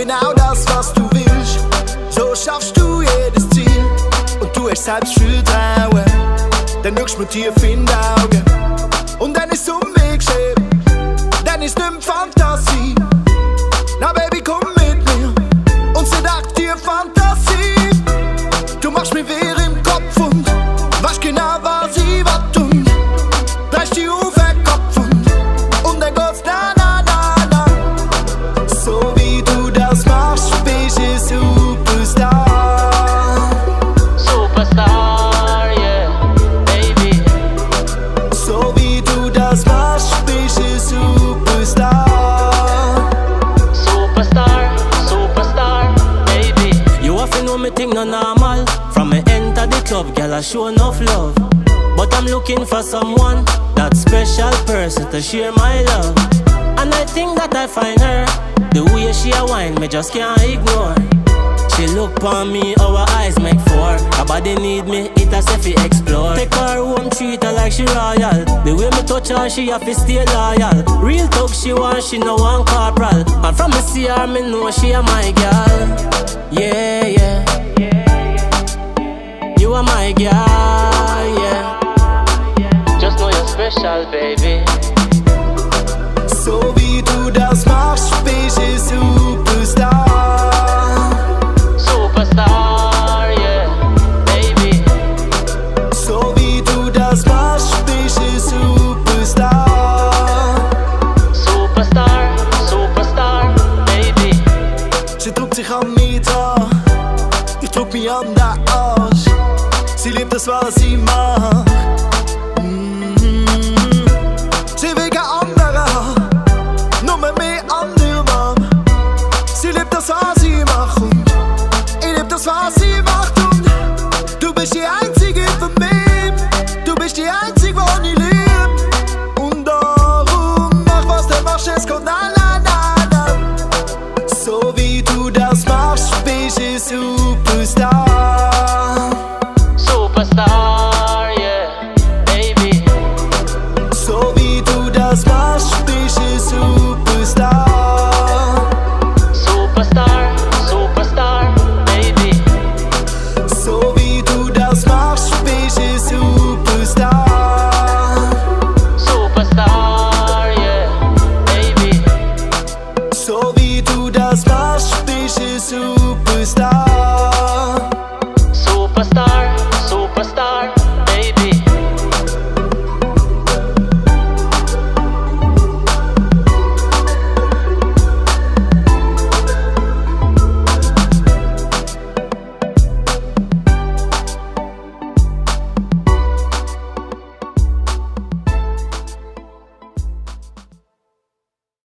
genau das, was du willst. So schaffst du jedes Ziel und du hast Selbstvertrauen. Dann schaust du mir tief in die Augen und dann ist es um mich geschehen. Dann ist nicht mehr Fantasie. Na Baby, komm mit mir und sedukt dir Fantasie. Du machst mir weh im Kopf und weißt genau, was ich was tun. Drehst dich auf den Kopf und dann geht's na na na na. So wie du das machst, bist du Superstar. Superstar, yeah, baby. So wie du das machst, bist du Superstar. Superstar, superstar, baby. You have to know me think no normal. From me enter the club, girl I show enough love. But I'm looking for someone, that special person to share my love. And I think that I find her. The way she a wine, me just can't ignore. She look on me, our eyes make four. Her body need me, it a say fi explore. Take her home, treat her like she royal. The way me touch her, she have to stay loyal. Real talk she want, she no want corporal. And from me see her, me know she a my girl. Yeah, yeah. You are my girl, yeah. Just know you're special, baby. So wie du das machst, bist du Superstar. Superstar, yeah, baby. So wie du das machst, bist du Superstar. Superstar, superstar, baby. Sie drückt sich an mich dran, ich drück mich an den Arsch. Sie liebt das, was ich mach. Sie will kein anderer haben, nur mehr andere Mann. Sie liebt das, was ich mach und ich lieb das, was sie macht. Und du bist die Einzige für mich, du bist die Einzige, die ich lieb. Und darum mach, was du machst, es kommt na na na na. So wie du das machst, bist du Superstar.